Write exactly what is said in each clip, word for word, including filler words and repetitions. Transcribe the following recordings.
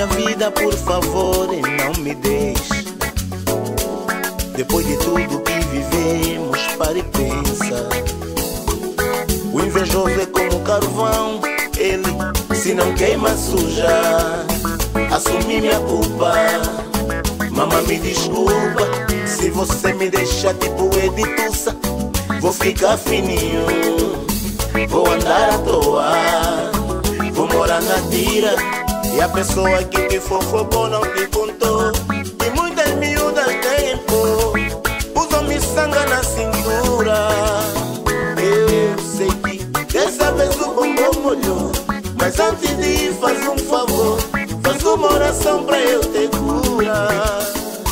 vida, por favor, não me deixe. Depois de tudo que vivemos, para e pensa. O invejoso é como carvão, ele se não queima suja. Assumi minha culpa, mamãe me desculpa. Se você me deixar tipo Editussa, vou ficar fininho, vou andar à toa, vou morar na tira. E a pessoa que te fofocou não te contou. E muitas miúdas tempo usam miçanga na cintura. Eu sei que dessa vez o bombom molhou, mas antes de ir faz um favor, faz uma oração pra eu ter cura.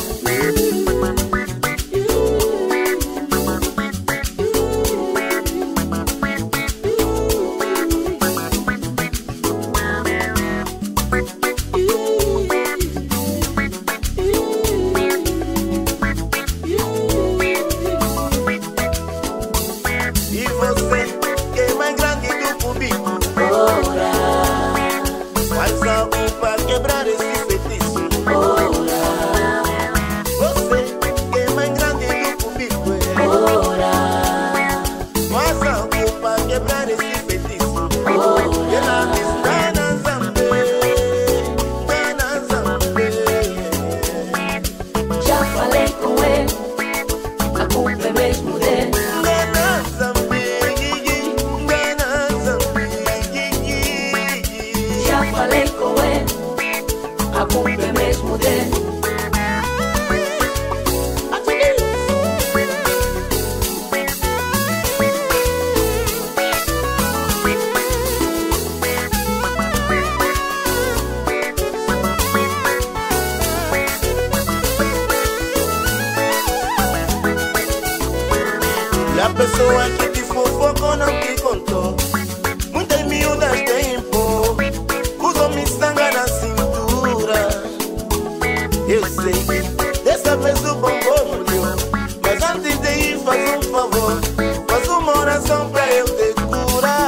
A pessoa que te fofocou não te contou. Muitas miúdas tempo usam miçanga na cintura. Eu sei que dessa vez o bombom molhou, mas antes de ir faz um favor, faz uma oração pra eu ter cura.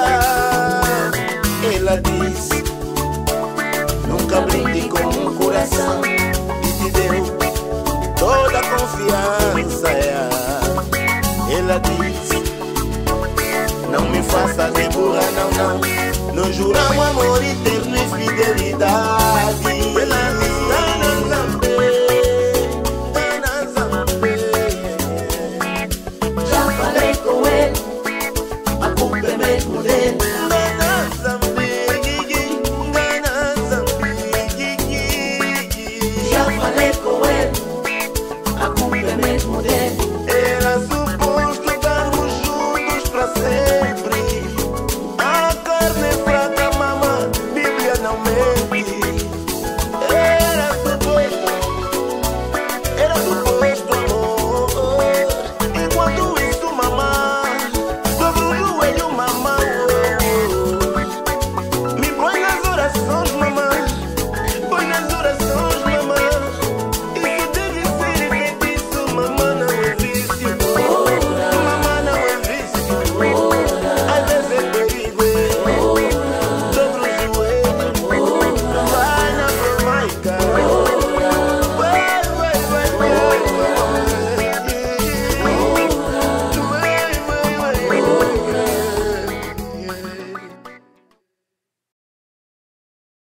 Ela disse, nunca brinque com um coração que te deu toda a confiança. É. Ela disse, não me faça de burra, não, não. Não juramos amor eterno e fidelidade. Ela disse,